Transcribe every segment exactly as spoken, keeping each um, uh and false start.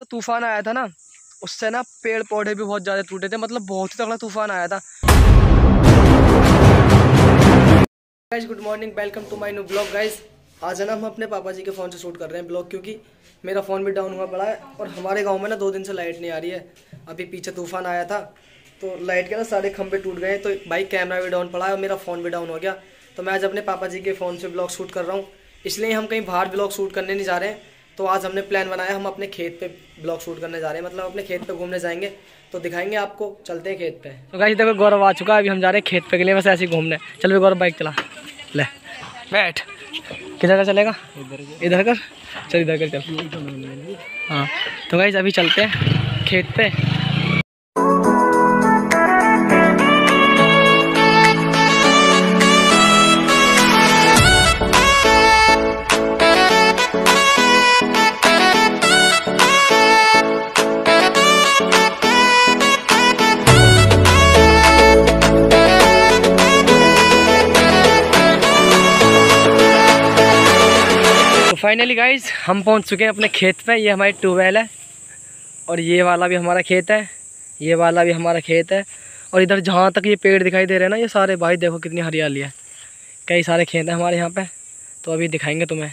तूफान आया था ना, उससे ना पेड़ पौधे भी बहुत ज़्यादा टूटे थे, मतलब बहुत ही तगड़ा तूफान आया था। Guys good morning, welcome to my new blog. Guys आज है ना हम अपने पापा जी के फ़ोन से शूट कर रहे हैं ब्लॉग, क्योंकि मेरा फ़ोन भी डाउन हुआ पड़ा है और हमारे गांव में ना दो दिन से लाइट नहीं आ रही है। अभी पीछे तूफान आया था तो लाइट के ना सारे खंभे टूट गए, तो भाई कैमरा भी डाउन पड़ा है और मेरा फ़ोन भी डाउन हो गया। तो मैं आज अपने पापा जी के फ़ोन से ब्लॉग शूट कर रहा हूँ, इसलिए हम कहीं बाहर ब्लॉग शूट करने नहीं जा रहे हैं। तो आज हमने प्लान बनाया, हम अपने खेत पे ब्लॉग शूट करने जा रहे हैं, मतलब अपने खेत पे घूमने जाएंगे, तो दिखाएंगे आपको। चलते हैं खेत पे। तो गाइस देखो गौरव आ चुका है, अभी हम जा रहे हैं खेत पे के लिए, बस ऐसे ही घूमने। चल गौरव बाइक चला, ले बैठ। किधर का चलेगा? इधर कर, चल इधर कर चल। हाँ तो गाइस अभी चलते हैं खेत पे। फाइनली गाइज हम पहुंच चुके हैं अपने खेत पे। ये हमारी ट्यूबवेल है और ये वाला भी हमारा खेत है, ये वाला भी हमारा खेत है। और इधर जहाँ तक ये पेड़ दिखाई दे रहे हैं ना, ये सारे भाई देखो कितनी हरियाली है, कई सारे खेत हैं हमारे यहाँ पे। तो अभी दिखाएंगे तुम्हें।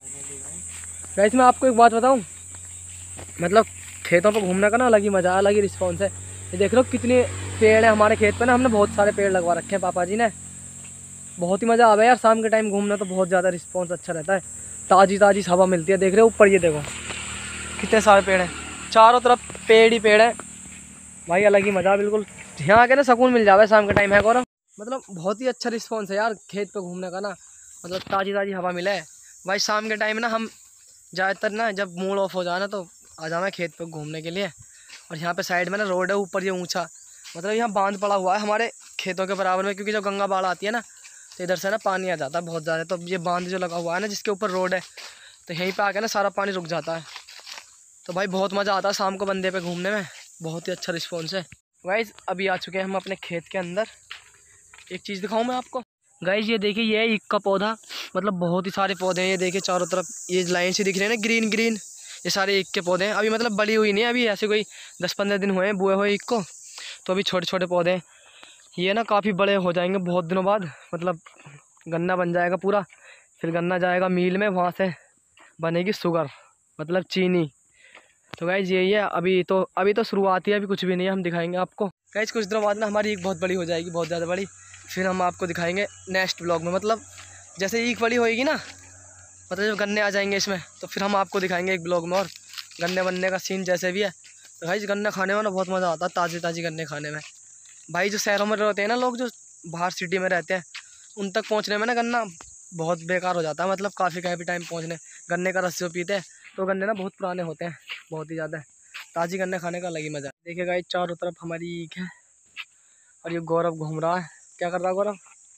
गाइज मैं आपको एक बात बताऊँ, मतलब खेतों पर घूमने का ना अलग ही मज़ा, अलग ही रिस्पॉन्स है। ये देख लो कितने पेड़ हैं हमारे खेत पर ना, हमने बहुत सारे पेड़ लगवा रखे हैं पापा जी ने। बहुत ही मज़ा आवे यार, शाम के टाइम घूमना तो बहुत ज़्यादा रिस्पॉन्स अच्छा रहता है, ताज़ी ताज़ी हवा मिलती है। देख रहे हो ऊपर, ये देखो कितने सारे पेड़ हैं, चारों तरफ पेड़ ही पेड़ है भाई, अलग ही मज़ा। बिल्कुल यहाँ आके ना सुकून मिल जावे शाम के टाइम है गौरव। मतलब बहुत ही अच्छा रिस्पॉन्स है यार खेत पे घूमने का ना, मतलब ताज़ी ताज़ी हवा मिले भाई। शाम के टाइम ना हम ज़्यादातर ना जब मूड ऑफ हो जाए ना, तो आ जाना खेत पे घूमने के लिए। और यहाँ पे साइड में ना रोड है, ऊपर ये ऊँचा, मतलब यहाँ बांध पड़ा हुआ है हमारे खेतों के बराबर में, क्योंकि जब गंगा बाढ़ आती है ना तो इधर से ना पानी आ जाता है बहुत ज़्यादा। तो ये बांध जो लगा हुआ है ना, जिसके ऊपर रोड है, तो यहीं पे आके ना सारा पानी रुक जाता है। तो भाई बहुत मज़ा आता है शाम को बंदे पे घूमने में, बहुत ही अच्छा रिस्पॉन्स है। गाइज अभी आ चुके हैं हम अपने खेत के अंदर। एक चीज़ दिखाऊं मैं आपको। गाइज ये देखिए, ये है ईख का पौधा, मतलब बहुत ही सारे पौधे हैं। ये देखिए चारों तरफ ये लाइन से दिख रहे हैं ना, ग्रीन ग्रीन, ये सारे ईख के पौधे हैं। अभी मतलब बड़ी हुई नहीं है, अभी ऐसे कोई दस पंद्रह दिन हुए हैं बुए हुए ईख को, तो अभी छोटे छोटे पौधे हैं। ये ना काफ़ी बड़े हो जाएंगे बहुत दिनों बाद, मतलब गन्ना बन जाएगा पूरा, फिर गन्ना जाएगा मील में, वहाँ से बनेगी शुगर, मतलब चीनी। तो गाइज यही है, अभी तो अभी तो शुरुआत ही है, अभी कुछ भी नहीं है, हम दिखाएंगे आपको। गाइज कुछ दिनों बाद ना हमारी ईख बहुत बड़ी हो जाएगी, बहुत ज़्यादा बड़ी, फिर हम आपको दिखाएंगे नेक्स्ट ब्लॉग में। मतलब जैसे ईख बड़ी होएगी ना, मतलब जब गन्ने आ जाएंगे इसमें, तो फिर हम आपको दिखाएंगे एक ब्लॉग में, और गन्ने बनने का सीन जैसे भी है। तो गाइज गन्ने खाने में ना बहुत मज़ा आता है, ताज़ी ताज़ी गन्ने खाने में भाई। जो शहरों में रहते हैं ना लोग, जो बाहर सिटी में रहते हैं, उन तक पहुंचने में ना गन्ना बहुत बेकार हो जाता है, मतलब काफ़ी काफ़ी टाइम पहुंचने। गन्ने का रस जो पीते हैं, तो गन्ने ना बहुत पुराने होते हैं, बहुत ही ज़्यादा। ताज़ी गन्ने खाने का अलग ही मज़ा। देखिए गाइस चारों तरफ हमारी ईख है, और ये गौरव घूम रहा है। क्या कर रहा है गौरव?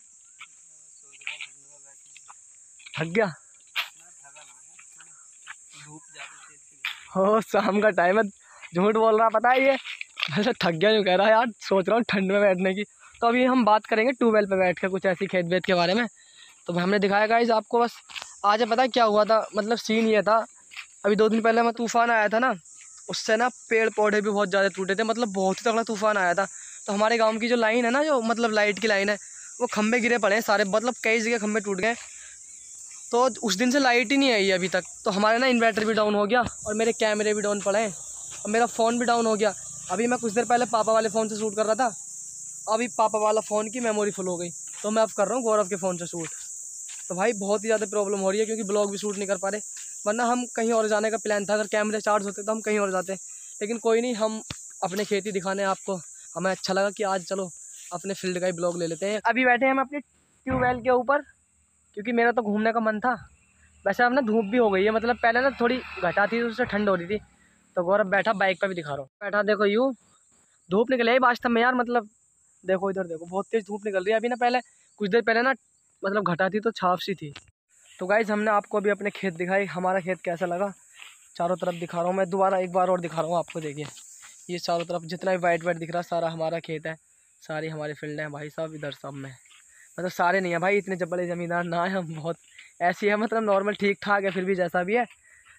थक गया हो, शाम का टाइम है, झूठ बोल रहा पता है ये। मतलब थक गया जो कह रहा है यार, सोच रहा हूँ ठंड में बैठने की। तो अभी हम बात करेंगे ट्यूबवेल पे बैठ के कुछ ऐसी खेत वेत के बारे में। तो हमने दिखाया गाइस आपको, बस आज पता है क्या हुआ था, मतलब सीन ये था। अभी दो दिन पहले मैं तूफान आया था ना, उससे ना पेड़ पौधे भी बहुत ज़्यादा टूटे थे, मतलब बहुत ही तगड़ा तूफान आया था। तो हमारे गांव की जो लाइन है ना, जो मतलब लाइट की लाइन है, वो खंभे गिरे पड़े हैं सारे, मतलब कई जगह खंभे टूट गए। तो उस दिन से लाइट ही नहीं आई अभी तक। तो हमारे ना इन्वर्टर भी डाउन हो गया, और मेरे कैमरे भी डाउन पड़े हैं, और मेरा फ़ोन भी डाउन हो गया। अभी मैं कुछ देर पहले पापा वाले फ़ोन से शूट कर रहा था, अभी पापा वाला फ़ोन की मेमोरी फुल हो गई, तो मैं अब कर रहा हूँ गौरव के फ़ोन से शूट। तो भाई बहुत ही ज़्यादा प्रॉब्लम हो रही है, क्योंकि ब्लॉग भी शूट नहीं कर पा रहे। वरना हम कहीं और जाने का प्लान था, अगर कैमरे चार्ज होते तो हम कहीं और जाते, लेकिन कोई नहीं, हम अपने खेती दिखाने आपको। हमें अच्छा लगा कि आज चलो अपने फील्ड का ही ब्लॉग ले लेते हैं। अभी बैठे हैं हम अपनी ट्यूबवेल के ऊपर, क्योंकि मेरा तो घूमने का मन था। वैसे अब ना धूप भी हो गई है, मतलब पहले ना थोड़ी घटा थी, उससे ठंड हो रही थी। तो गौरव बैठा, बाइक पर भी दिखा रहा हूँ बैठा, देखो यूँ धूप निकल आई वास्तव में यार, मतलब देखो इधर देखो, बहुत तेज़ धूप निकल रही है अभी ना। पहले कुछ देर पहले ना मतलब घटा थी तो छाप सी थी। तो गाइज़ हमने आपको अभी अपने खेत दिखाई, हमारा खेत कैसा लगा चारों तरफ दिखा रहा हूँ मैं, दोबारा एक बार और दिखा रहा हूँ आपको। देखिए ये चारों तरफ जितना भी वाइट वाइट दिख रहा है, सारा हमारा खेत है, सारी हमारी फील्ड है भाई साहब। इधर सब में मतलब सारे नहीं है भाई, इतने बड़े ज़मींदार ना है हम, बहुत ऐसी है, मतलब नॉर्मल ठीक ठाक है, फिर भी जैसा भी है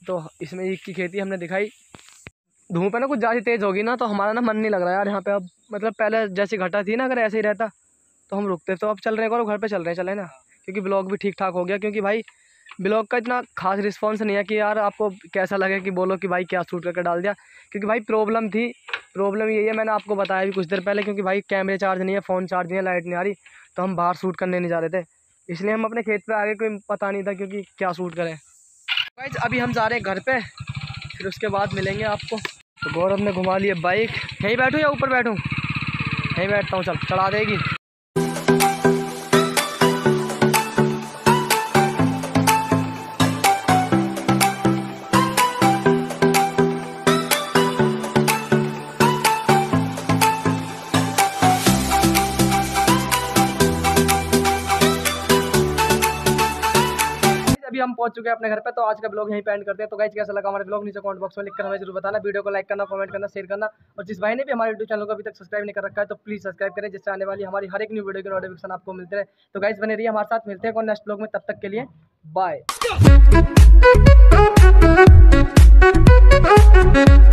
तो इसमें ईख की खेती हमने दिखाई। धूप है ना कुछ ज़्यादा तेज़ होगी ना तो हमारा ना मन नहीं लग रहा यार यहाँ पे अब। मतलब पहले जैसी घटा थी ना, अगर ऐसे ही रहता तो हम रुकते। तो अब चल रहे हैं और घर पे चल रहे हैं, चले ना, क्योंकि ब्लॉग भी ठीक ठाक हो गया। क्योंकि भाई ब्लॉग का इतना खास रिस्पांस नहीं है कि यार आपको कैसा लगे कि बोलो कि भाई क्या शूट करके डाल दिया। क्योंकि भाई प्रॉब्लम थी, प्रॉब्लम यही है, मैंने आपको बताया भी कुछ देर पहले। क्योंकि भाई कैमरे चार्ज नहीं है, फ़ोन चार्ज नहीं है, लाइट नहीं आ रही, तो हम बाहर शूट करने नहीं जा रहे थे। इसलिए हम अपने खेत पे आ गए, कोई पता नहीं था क्योंकि क्या शूट करें। गाइस अभी हम जा रहे हैं घर पे, फिर उसके बाद मिलेंगे आपको। तो गौरव ने घुमा लिया बाइक। यहीं बैठूँ या ऊपर बैठूँ? यहीं बैठता हूँ, चल चढ़ा देगी। अभी हम पहुंच चुके हैं अपने घर पे। तो आज का ब्लॉग यहीं पे एंड करते हैं। तो गाइस कैसा लगा हमारे ब्लॉग नीचे कमेंट बॉक्स में लिखकर हमें जरूर बताना। वीडियो को लाइक करना, कमेंट करना, शेयर करना। और जिस भाई ने भी हमारे यूट्यूब चैनल को अभी तक सब्सक्राइब नहीं कर रखा है तो प्लीज़ सब्सक्राइब करें, जिससे आने वाली हमारी हर एक न्यू वीडियो की नोटिफिकेशन आपको मिलते रहे। तो गाइस बने रहिए हमारे साथ, मिलते हैं नेक्स्ट ब्लॉग में, तब तक के लिए बाय।